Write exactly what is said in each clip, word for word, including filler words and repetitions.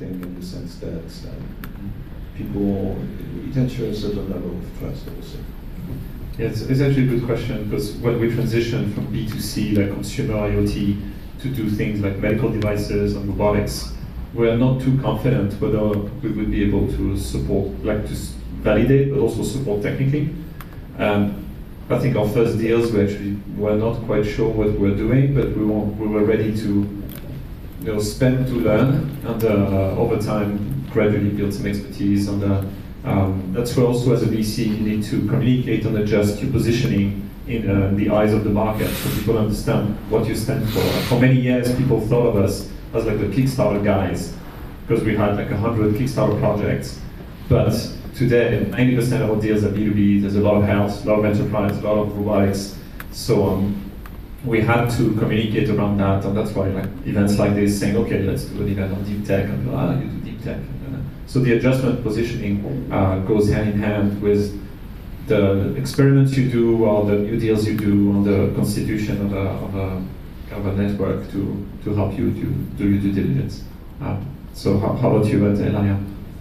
everything in the sense that um, people, it ensures a certain level of trust, I would say. Yeah, it's, it's actually a good question, because when we transition from B two C, like consumer IoT, to do things like medical devices and robotics, we're not too confident whether we would be able to support, like to validate, but also support technically. Um, I think our first deals, we actually were not quite sure what we were doing, but we were, we were ready to you know, spend to learn, and uh, over time, gradually build some expertise. And uh, um, that's where also as a V C, you need to communicate and adjust your positioning in uh, the eyes of the market, so people understand what you stand for. For many years, people thought of us as like the Kickstarter guys, because we had like a hundred Kickstarter projects. But today, ninety percent of our deals are B two B. There's a lot of health, a lot of enterprise, a lot of robotics. So um, we had to communicate around that, and that's why like events like this, saying, okay, let's do an event on deep tech, and ah, you do deep tech. And, uh, so the adjustment positioning uh, goes hand in hand with the experiments you do, or the new deals you do, on the constitution of a, of a, of a network to, to help you to do your due diligence. Um, so how, how about you, Elia?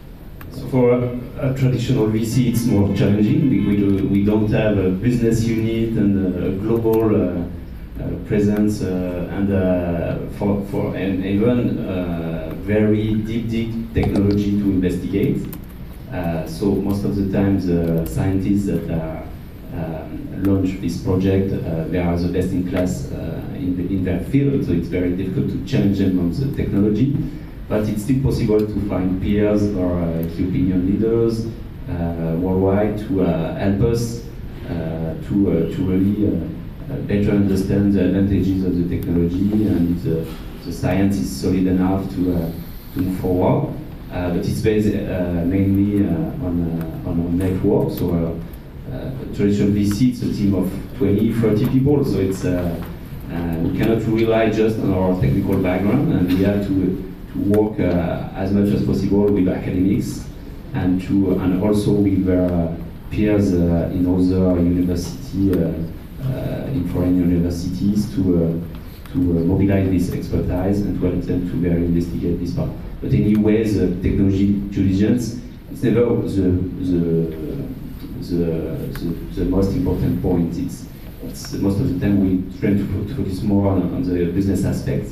So for a, a traditional V C, it's more challenging. We, we, do, we don't have a business unit and a, a global uh, uh, presence, uh, and uh, for, for and even uh, very deep, deep technology to investigate. Uh, so most of the time, the scientists that are, um, launch this project, uh, they are the best in class uh, in, the, in their field. So it's very difficult to challenge them on the technology. But it's still possible to find peers or uh, key opinion leaders uh, worldwide to uh, help us uh, to, uh, to really uh, better understand the advantages of the technology, and the, the science is solid enough to, uh, to move forward. Uh, but it's based uh, mainly uh, on, uh, on a network. So uh, uh, traditional V C, it's a team of twenty, thirty people. So it's, uh, uh, we cannot rely just on our technical background, and we have to work uh, as much as possible with academics, and to and also with uh, peers uh, in other university, uh, uh, in foreign universities, to uh, to uh, mobilize this expertise and to help them to better investigate this part. But anyway, the technology due diligence is never the the, the the the most important point. It's, it's most of the time we try to focus more on, on the business aspects,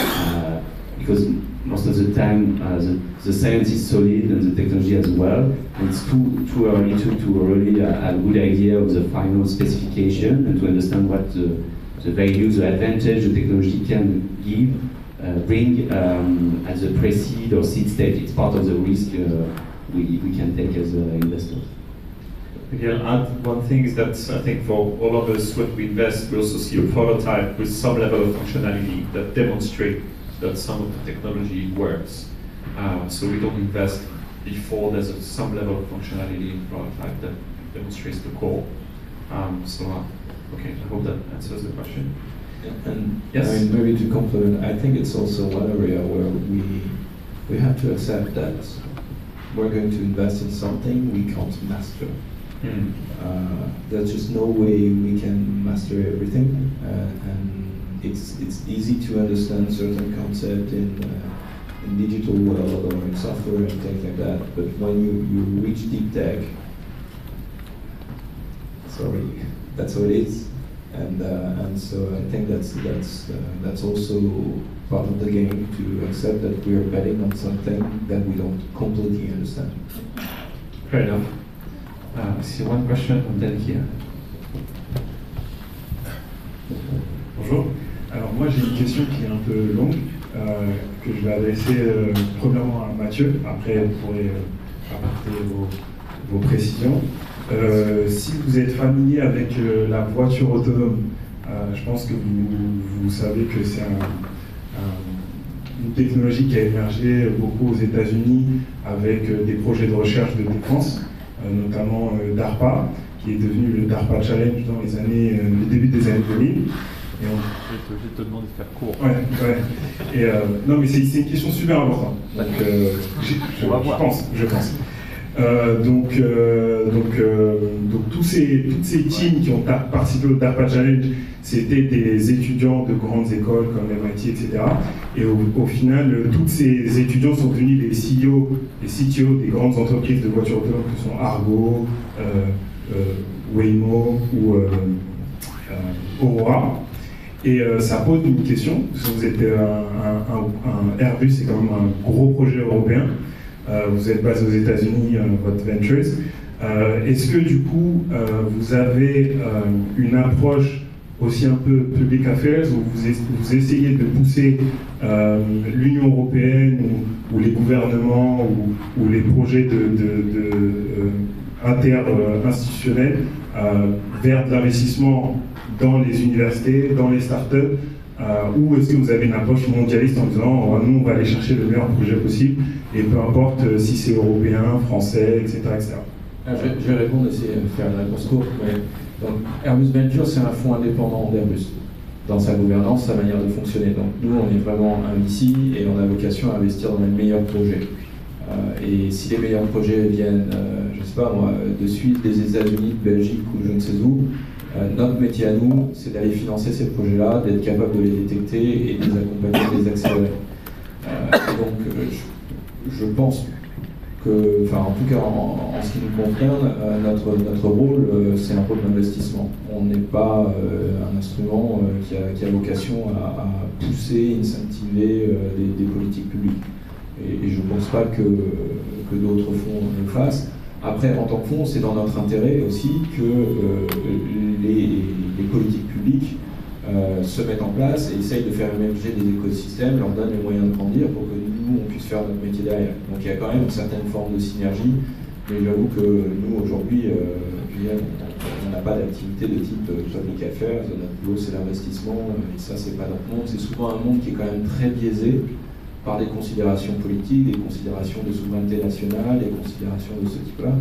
uh, because most of the time uh, the, the science is solid and the technology as well. And it's too too early to, to really uh, have a good idea of the final specification and to understand what the, the value, the advantage the technology can give, uh, bring um, at the pre-seed or seed stage. It's part of the risk uh, we, we can take as uh, investors. Maybe I'll add one thing is that I think for all of us when we invest, we also see a prototype with some level of functionality that demonstrate that some of the technology works. Uh, so we don't invest before there's a, some level of functionality in the prototype that demonstrates the core. Um, so, uh, okay, I hope that answers the question. And yes? I mean, maybe to complement, I think it's also one area where we we have to accept that we're going to invest in something we can't master. Mm. Uh, there's just no way we can master everything, uh, and it's it's easy to understand certain concept in uh, in digital world or in software and things like that. But when you, you reach deep tech, sorry, that's how it is. And uh, and so I think that's that's uh, that's also part of the game, to accept that we are betting on something that we don't completely understand. Fair enough. Uh, I see one question and then here. Bonjour. Alors moi j'ai une question qui est un peu longue, euh, que je vais adresser euh, premièrement à Mathieu, après vous pourrez euh, apporter vos, vos précisions. Euh, si vous êtes familier avec euh, la voiture autonome, euh, je pense que vous, vous savez que c'est un, un, une technologie qui a émergé beaucoup aux États-Unis avec euh, des projets de recherche de défense, euh, notamment euh, DARPA, qui est devenu le DARPA Challenge dans les années, euh, le début des années deux mille. Et on... Je vais te demander de faire court. Ouais, ouais. Et euh, non, mais c'est une question super importante. Donc, euh, je, je, je pense, je pense. Euh, donc, euh, donc, euh, donc tous ces, toutes ces teams qui ont participé au DARPA Challenge, c'était des étudiants de grandes écoles comme M I T, et cetera. Et au, au final, tous ces étudiants sont devenus les C E O, les C T O des grandes entreprises de voitures autonomes que sont Argo, euh, euh, Waymo ou euh, euh, Aurora. Et euh, ça pose une question, parce que vous êtes un, un, un Airbus, c'est quand même un gros projet européen. Euh, vous êtes basé aux États-Unis, euh, votre Ventures. Euh, Est-ce que du coup, euh, vous avez euh, une approche aussi un peu public affairs où vous, vous essayez de pousser euh, l'Union européenne ou, ou les gouvernements ou, ou les projets de, de, de, euh, inter-institutionnels euh, vers de l'investissement dans les universités, dans les startups, euh, ou est-ce que vous avez une approche mondialiste en disant oh, nous on va aller chercher le meilleur projet possible et peu importe euh, si c'est européen, français, et cetera et cetera. Ah, je, vais, je vais répondre, essayer de faire une réponse courte. Mais, donc, Airbus Ventures, c'est un fonds indépendant d'Airbus dans sa gouvernance, sa manière de fonctionner. Donc nous, on est vraiment un V C et on a vocation à investir dans les meilleurs projets. Euh, et si les meilleurs projets viennent, euh, je ne sais pas moi, de Suisse, des États-Unis, de Belgique ou je ne sais où, Euh, notre métier à nous, c'est d'aller financer ces projets-là, d'être capable de les détecter et de les accompagner, de les accélérer. Euh, donc, euh, je, je pense que, enfin, en tout cas, en, en ce qui nous concerne, euh, notre, notre rôle, euh, c'est un rôle d'investissement. On n'est pas euh, un instrument euh, qui, a, qui a vocation à, à pousser, incentiver euh, des, des politiques publiques. Et, et je ne pense pas que, que d'autres fonds le fassent. Après, en tant que fonds, c'est dans notre intérêt aussi que euh, les, les politiques publiques euh, se mettent en place et essayent de faire émerger des écosystèmes, leur donnent les moyens de grandir pour que nous, on puisse faire notre métier derrière. Donc il y a quand même une certaine forme de synergie, mais j'avoue que nous, aujourd'hui, euh, on n'a pas d'activité de type public affairs. Notre boulot, c'est l'investissement, et ça, c'est pas notre monde. C'est souvent un monde qui est quand même très biaisé par des considérations politiques, des considérations de souveraineté nationale, des considérations de ce type-là.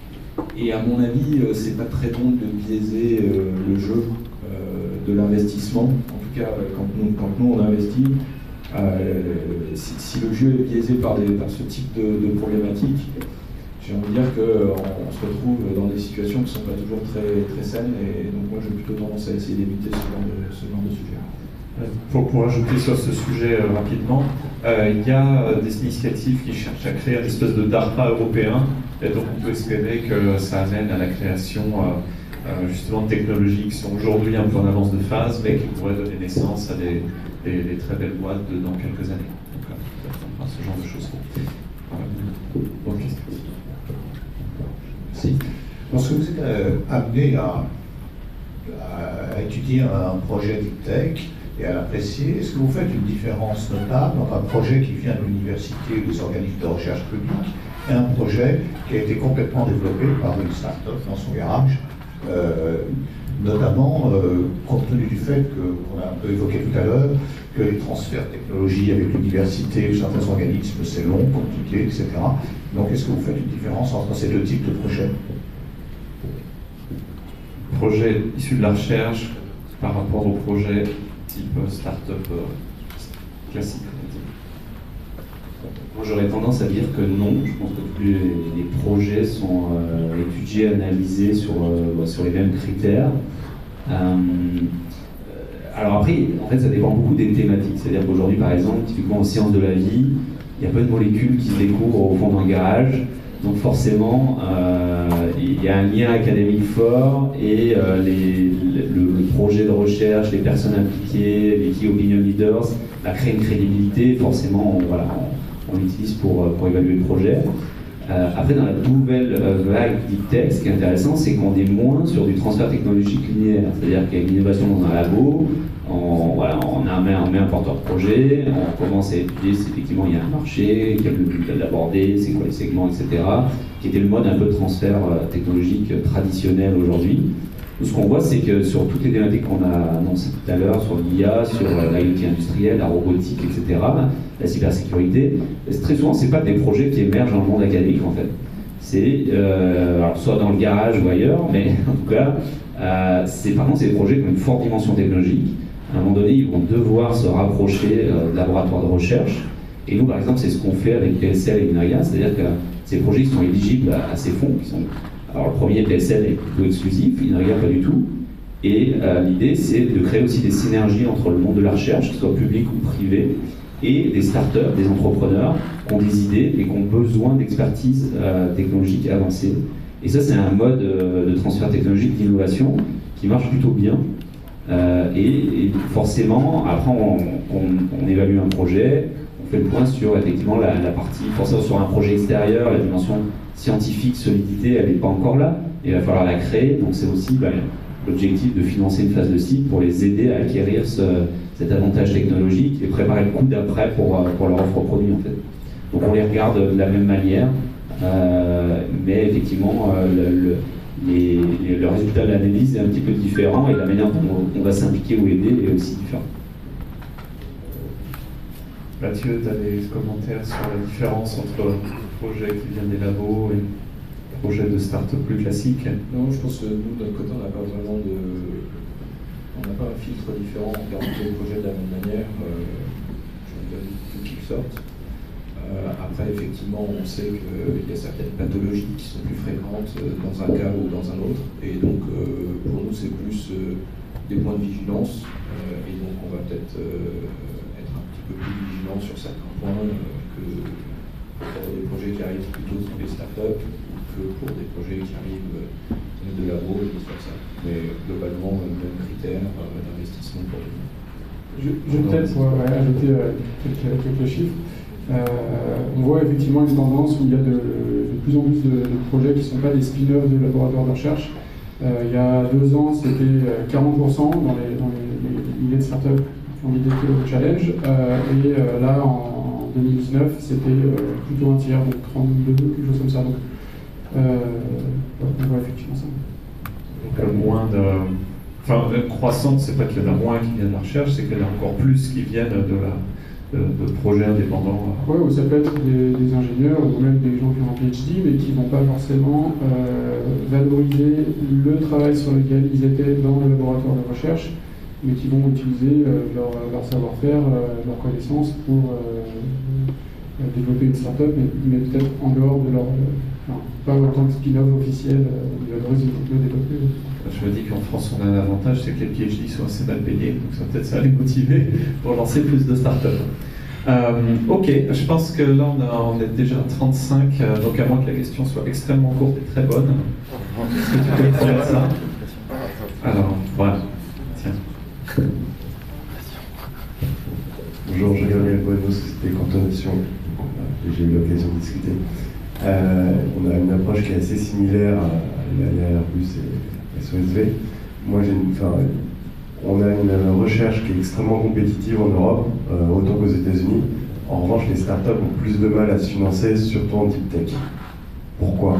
Et à mon avis, euh, c'est pas très bon de biaiser euh, le jeu euh, de l'investissement. En tout cas, quand nous, quand nous on investit, euh, si, si le jeu est biaisé par, des, par ce type de, de problématiques, j'ai envie de dire qu'on on se retrouve dans des situations qui ne sont pas toujours très, très saines. Et donc moi, j'ai plutôt tendance à essayer d'éviter ce genre de, ce genre de sujet. Pour, pour ajouter sur ce sujet euh, rapidement, euh, il y a euh, des initiatives qui cherchent à créer une espèce de DARPA européen, et donc on peut espérer que ça amène à la création euh, euh, justement de technologies qui sont aujourd'hui un peu en avance de phase, mais qui pourraient donner naissance à des, des, des très belles boîtes de, dans quelques années. Donc euh, on fera ce genre de choses. Voilà. Bonne question. Merci. Lorsque vous êtes euh, amené à, à étudier un projet de tech, et à l'apprécier, est-ce que vous faites une différence notable entre un projet qui vient de l'université ou des organismes de recherche publics et un projet qui a été complètement développé par une start-up dans son garage, euh, notamment euh, compte tenu du fait que, qu'on a un peu évoqué tout à l'heure, que les transferts de technologie avec l'université ou certains organismes, c'est long, compliqué, et cetera. Donc est-ce que vous faites une différence entre ces deux types de projets? Projet issu de la recherche par rapport au projet type start-up euh, classique. Moi j'aurais tendance à dire que non, je pense que tous les, les projets sont euh, étudiés, analysés sur, euh, sur les mêmes critères. Euh, alors après, en fait ça dépend beaucoup des thématiques, c'est-à-dire qu'aujourd'hui par exemple, typiquement en sciences de la vie, il y a peu de molécules qui se découvrent au fond d'un garage, donc forcément euh, il y a un lien académique fort et euh, les, le, le projet de recherche, les personnes impliquées, les key opinion leaders, ça crée une crédibilité, forcément on, voilà, on, on l'utilise pour, pour évaluer le projet. Euh, après dans la nouvelle euh, vague deep tech, ce qui est intéressant c'est qu'on est moins sur du transfert technologique linéaire, c'est-à-dire qu'il y a une innovation dans un labo, on, voilà, on, a un, on met un porteur de projet, on commence à étudier si effectivement il y a un marché, quel but de l'aborder, c'est quoi les segments, et cetera, qui était le mode un peu de transfert euh, technologique euh, traditionnel aujourd'hui. Ce qu'on voit, c'est que sur toutes les thématiques qu'on a annoncées tout à l'heure, sur l'I A, sur euh, l'IoT industrielle, la robotique, et cetera, la cybersécurité, très souvent, ce n'est pas des projets qui émergent dans le monde académique, en fait. C'est euh, alors, soit dans le garage ou ailleurs, mais en tout cas, euh, c'est, par contre, c'est des projets qui ont une forte dimension technologique. À un moment donné, ils vont devoir se rapprocher euh, de laboratoires de recherche. Et nous, par exemple, c'est ce qu'on fait avec P S L et Inaria, c'est-à-dire que ces projets sont éligibles à, à ces fonds. Qui sont... Alors le premier, P S L, est plutôt exclusif, Inaria pas du tout. Et euh, l'idée, c'est de créer aussi des synergies entre le monde de la recherche, que ce soit public ou privé, et des startups, des entrepreneurs qui ont des idées et qui ont besoin d'expertise euh, technologique avancée. Et ça, c'est un mode euh, de transfert technologique, d'innovation, qui marche plutôt bien. Euh, et, et forcément, après, on, on, on évalue un projet, on fait le point sur effectivement la, la partie, forcément sur un projet extérieur, la dimension scientifique, solidité, elle n'est pas encore là, et il va falloir la créer. Donc c'est aussi ben, l'objectif de financer une phase de cycle pour les aider à acquérir ce, cet avantage technologique et préparer le coup d'après pour, pour leur offre produit en fait. Donc on les regarde de la même manière, euh, mais effectivement euh, le, le, les, les, le résultat de l'analyse est un petit peu différent et la manière dont on va s'impliquer ou aider est aussi différente. Mathieu, tu as des commentaires sur la différence entre projets qui viennent des labos et projets de start-up plus classiques? Non, je pense que nous, de notre côté, on n'a pas vraiment de... On n'a pas un filtre différent en regardant les projets de la même manière, euh, je vais donner de quelque sorte. Euh, après, effectivement, on sait qu'il y a certaines pathologies qui sont plus fréquentes dans un cas ou dans un autre, et donc euh, pour nous, c'est plus euh, des points de vigilance, euh, et donc on va peut-être euh, être un petit peu plus vigilant sur certains points euh, que pour des projets qui arrivent plutôt dans les startups ou que pour des projets qui arrivent euh, de labo et des choses comme ça. Mais globalement, le même critère euh, d'investissement pour tout le monde. Je, je peut-être pour ouais, ajouter euh, quelques, quelques chiffres. Euh, on voit effectivement une tendance où il y a de, de plus en plus de, de projets qui ne sont pas des spin-offs de laboratoires de recherche. Euh, il y a deux ans, c'était quarante pour cent dans les, dans les, les milliers de startups qui ont l'idée au challenge. Euh, et euh, là, en deux mille dix-neuf, c'était euh, plutôt un tiers, donc trente-deux, quelque chose comme ça. Donc, euh, ouais, on voit effectivement ça. Donc, euh, moins de. Enfin, croissante, c'est pas qu'il y en a moins qui viennent de la recherche, c'est qu'il y en a encore plus qui viennent de la. De, de projets indépendants. Oui, ou ça peut être des, des ingénieurs ou même des gens qui ont un P H D mais qui ne vont pas forcément euh, valoriser le travail sur lequel ils étaient dans le laboratoire de recherche, mais qui vont utiliser euh, leur, leur savoir-faire, euh, leurs connaissances pour euh, développer une start-up, mais, mais peut-être en dehors de leur... Euh, enfin, pas autant de spin-off officiel, euh, ils valorisent une techno développée. Je me dis qu'en France, on a un avantage, c'est que les P H D sont assez mal payés, donc ça peut-être ça va les motiver pour lancer plus de startups. Euh, ok, je pense que là, on, a, on est déjà à trente-cinq, euh, donc à moins que la question soit extrêmement courte et très bonne. Est-ce que tu peux faire ça? Alors, voilà. Tiens. Bonjour, je Gabriel Bueno, Société Contonation. J'ai eu l'occasion de discuter. Euh, on a une approche qui est assez similaire à l'A Airbus et S O S V. Moi, j'ai une, enfin, on a une recherche qui est extrêmement compétitive en Europe, euh, autant qu'aux États-Unis. En revanche, les startups ont plus de mal à se financer, surtout en deep tech. Pourquoi?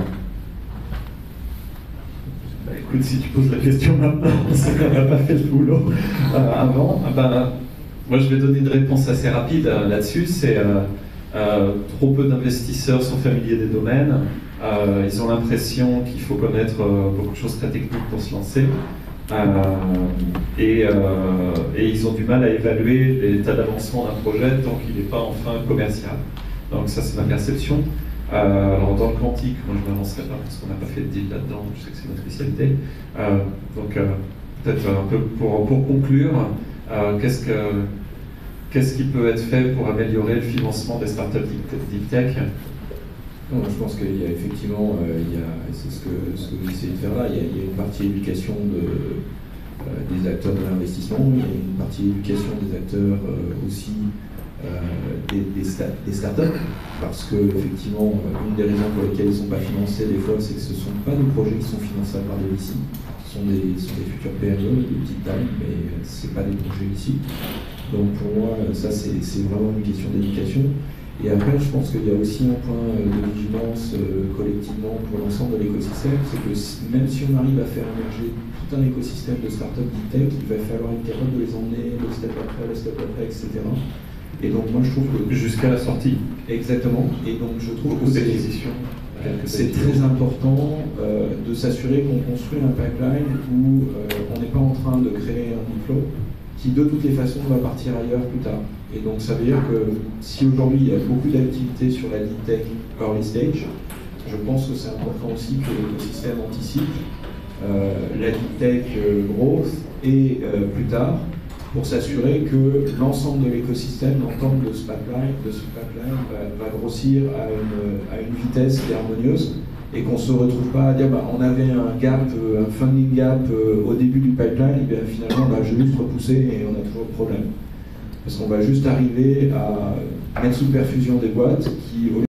Bah, écoute, si tu poses la question maintenant, c'est qu'on n'a pas fait le boulot euh, avant. Bah, moi, je vais donner une réponse assez rapide euh, là-dessus. C'est euh, euh, trop peu d'investisseurs sont familiers des domaines. Euh, ils ont l'impression qu'il faut connaître euh, beaucoup de choses très techniques pour se lancer. Euh, et, euh, et ils ont du mal à évaluer l'état d'avancement d'un projet tant qu'il n'est pas enfin commercial. Donc ça, c'est ma perception. Euh, alors dans le quantique, moi je ne m'avancerai pas parce qu'on n'a pas fait de deal là-dedans, je sais que c'est notre spécialité. Euh, donc euh, peut-être un peu pour, pour conclure, euh, qu'est-ce que qu'est-ce qui peut être fait pour améliorer le financement des startups deep tech? Non, je pense qu'il y a effectivement, euh, il y a, c'est ce que, ce que vous essayez de faire là, il y a, il y a une partie éducation de, euh, des acteurs de l'investissement, il y a une partie éducation des acteurs euh, aussi euh, des, des, sta- des startups, parce que effectivement, une des raisons pour lesquelles ils ne sont pas financés des fois, c'est que ce ne sont pas des projets qui sont finançables par des V C, ce sont des, ce sont des futurs P M E, des petites tailles, mais ce n'est pas des projets ici. Donc pour moi, ça c'est, c'est vraiment une question d'éducation. Et après, je pense qu'il y a aussi un point de vigilance euh, collectivement pour l'ensemble de l'écosystème, c'est que si, même si on arrive à faire émerger tout un écosystème de startups deep tech, il va falloir être capable de les emmener le step après, le step après, et cetera. Et donc moi je trouve que... Jusqu'à la sortie. Exactement. Et donc je trouve que c'est, c'est très important euh, de s'assurer qu'on construit un pipeline où euh, on n'est pas en train de créer un deal flow qui de toutes les façons va partir ailleurs plus tard. Et donc ça veut dire que si aujourd'hui il y a beaucoup d'activités sur la deep tech early stage, je pense que c'est important aussi que l'écosystème anticipe euh, la deep tech euh, growth et euh, plus tard, pour s'assurer que l'ensemble de l'écosystème, l'ensemble de ce pipeline, de ce pipeline va, va grossir à une, à une vitesse qui est harmonieuse et qu'on ne se retrouve pas à dire bah, on avait un gap, un funding gap euh, au début du pipeline, et bien finalement on a juste repoussé et on a toujours le problème. Parce qu'on va juste arriver à mettre sous perfusion des boîtes qui, au